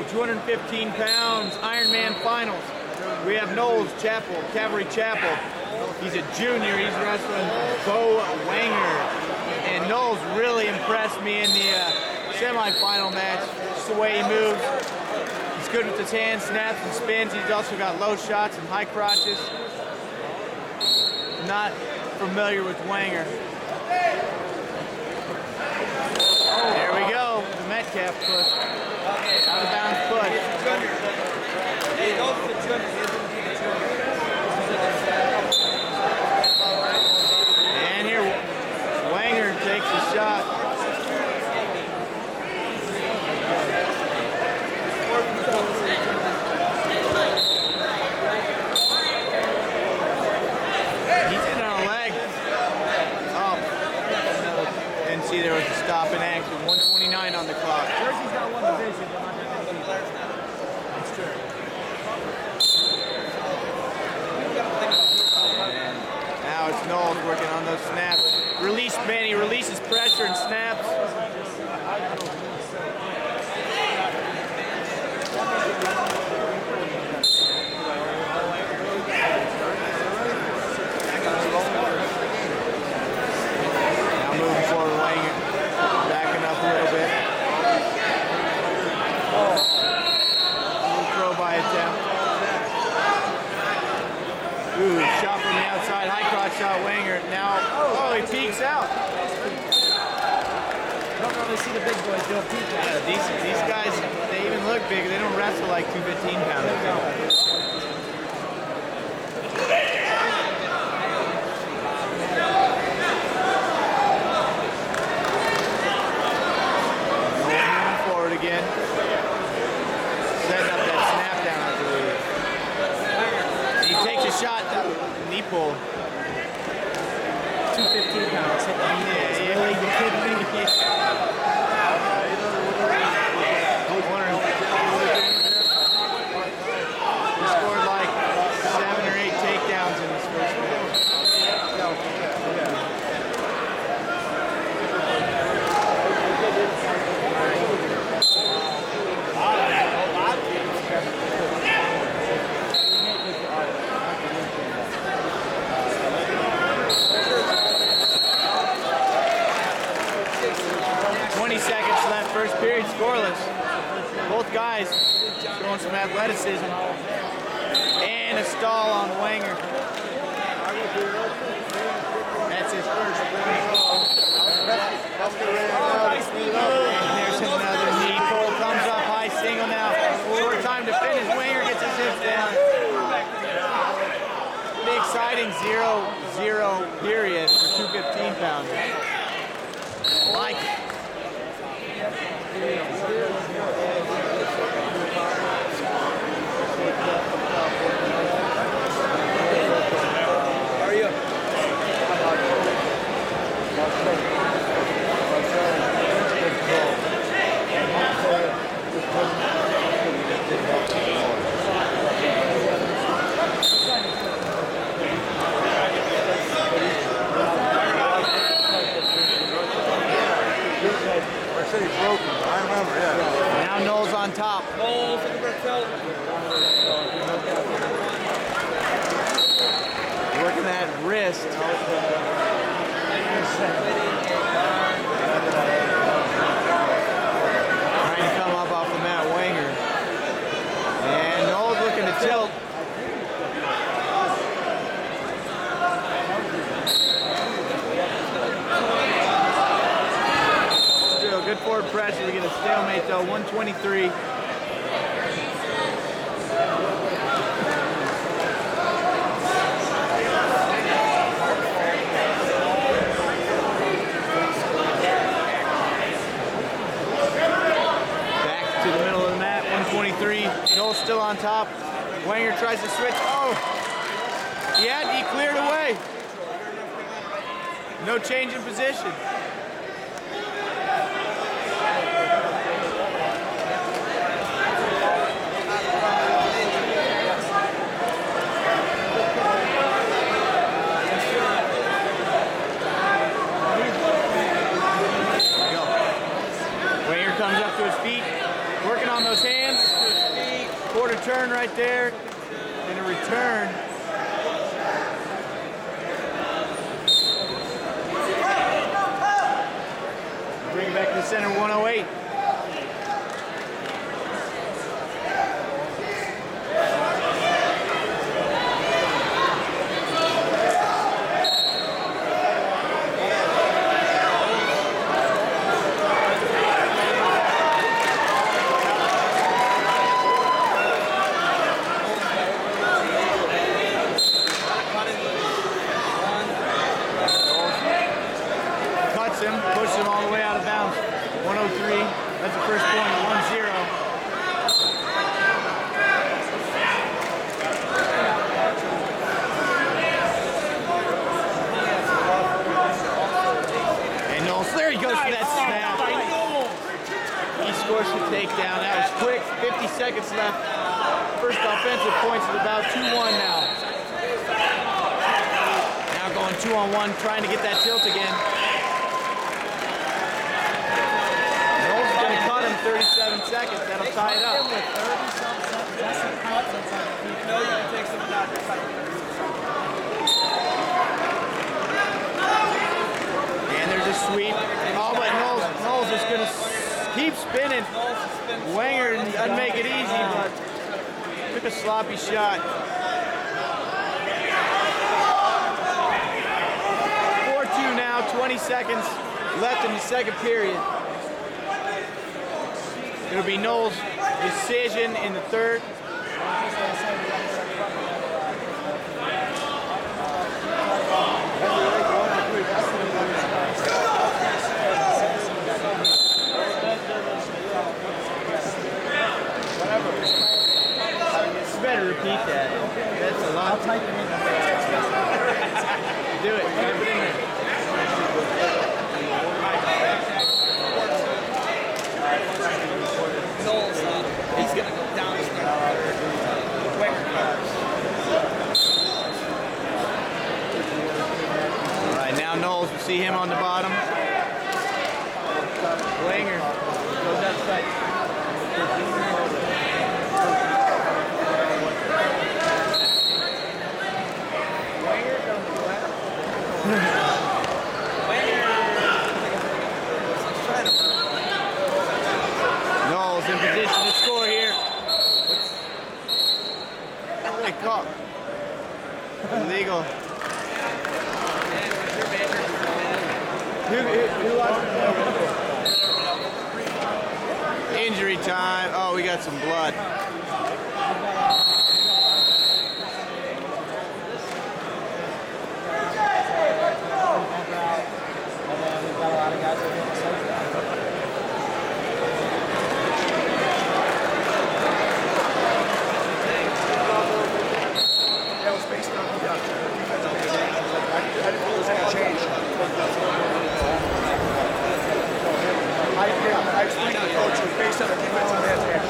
215 pounds, Ironman finals. We have Knowles Chapel, Cavalry Chapel. He's a junior, he's wrestling Bo Wanger. And Knowles really impressed me in the semi-final match, just the way he moves. He's good with his hands, snaps and spins. He's also got low shots and high crotches. Not familiar with Wanger. There we go, the Metcalf push. Out of bounds push. And here, Wanger takes a shot. He's in on a leg. Oh, didn't see there was a stop in action. 129 on the clock. Jersey's got one division, but not that many people. That's true. And now it's Knowles working on those snaps. Release Benny, releases pressure and snaps. Now moving forward, Wanger, backing up a little bit. Little throw by attempt. Ooh, shot from the outside, high crotch shot, Wanger. Now, oh, he peeks out. Don't really see the big boys do a peek out. Yeah, these guys, they even look big. They don't wrestle like 215 pounders. Moving forward again. Setting up that snap down, I believe. He takes a shot, knee pull. 215 pounds. Yeah, really? You kidding me? He scored like 7 or 8 takedowns in his first match. First period scoreless. Both guys showing some athleticism. And a stall on Wanger. That's his first point. And there's another knee pull. Comes up high single now. Short time to finish. Wanger gets his hips down. Pretty exciting 0-0 period for 215 pounders. Like it. How are you? I remember, yeah. Now Knowles on top. Knowles in the Bertel. Working that wrist. Trying to come up off the mat, Wanger. And Knowles looking to tilt. Still good forward pressure to get a stalemate though, 123. Knowles still on top. Wanger tries to switch. Oh! He cleared away. No change in position. Wanger comes up to his feet, working on on those hands. Quarter turn right there. And a return. Bring it back to the center, 108. Him, pushes him all the way out of bounds. 103. That's the first point. 1-0. And Knowles, there he goes for that snap. He scores the takedown. That was quick. 50 seconds left. First offensive points is about 2-1 now. Now going 2-on-1, trying to get that tilt again. 37 seconds, that'll tie it up. And there's a sweep. Oh, but Knowles is going to keep spinning. Wenger doesn't make it easy, but took a sloppy shot. 4-2 now, 20 seconds left in the second period. It'll be Knowles' decision in the third. You better repeat that. That's a lot. I'll type it in. Do it. Type it in there. He's gonna go down the All right, now Knowles, we see him on the bottom. Wenger goes outside. Wenger comes to left. Knowles in position to score here. Really caught. Illegal. Who lost the injury time. Oh, we got some blood. I explained to the coach it was based on the defensive advantage.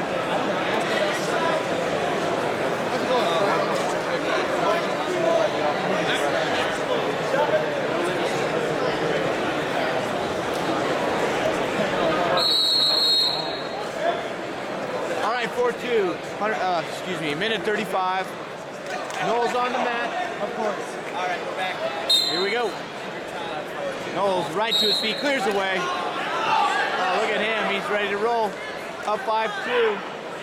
All right, 4-2. Excuse me, minute 35. Knowles on the mat. Of course. All right, we're back. Here we go. Knowles right to his feet, clears away. Oh, look at him, he's ready to roll. Up 5-2.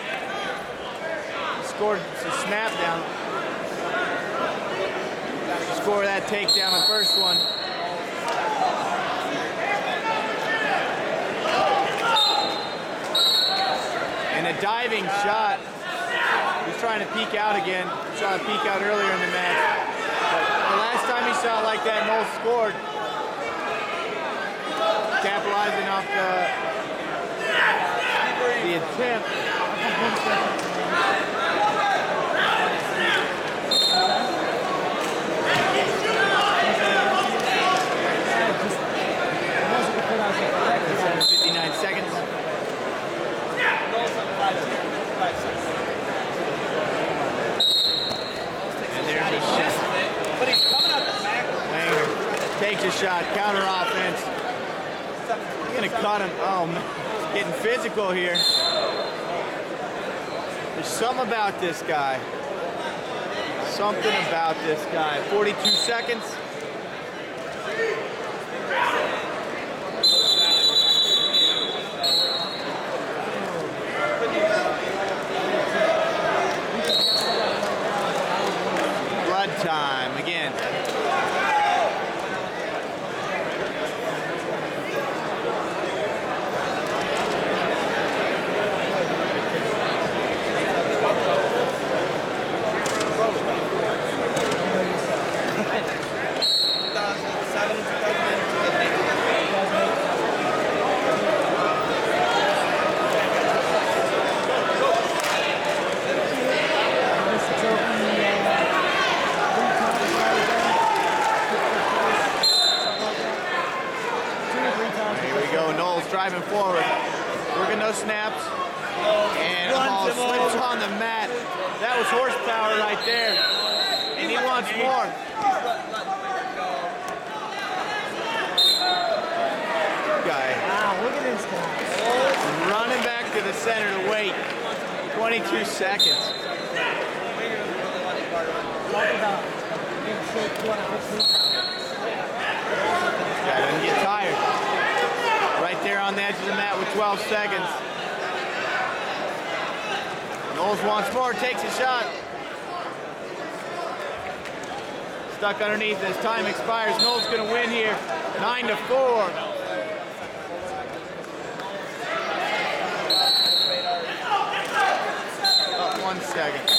Scored a snap down. Score that takedown, the first one. And a diving shot. He's trying to peek out again. He saw a peek out earlier in the match. But the last time he saw it like that, Knowles scored. Capitalizing off the attempt. Takes a shot, counter offense. He's gonna cut him. Oh man, getting physical here. There's something about this guy. Something about this guy. 42 seconds. Blood time again. Driving forward, working those snaps, and ball slips on the mat. That was horsepower right there, and he wants more. Guy. Wow, look at this guy. Running back to the center to wait. 22 seconds. Talk about big shape 215 pounds. Guy doesn't get tired. Right there on the edge of the mat with 12 seconds. Knowles wants more, takes a shot. Stuck underneath as time expires. Knowles gonna win here, 9-4. Up 1 second.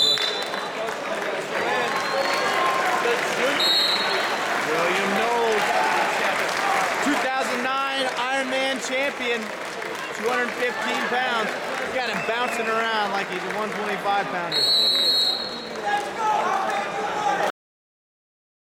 William Knowles, 2009 Ironman champion, 215 pounds. You got him bouncing around like he's a 125 pounder.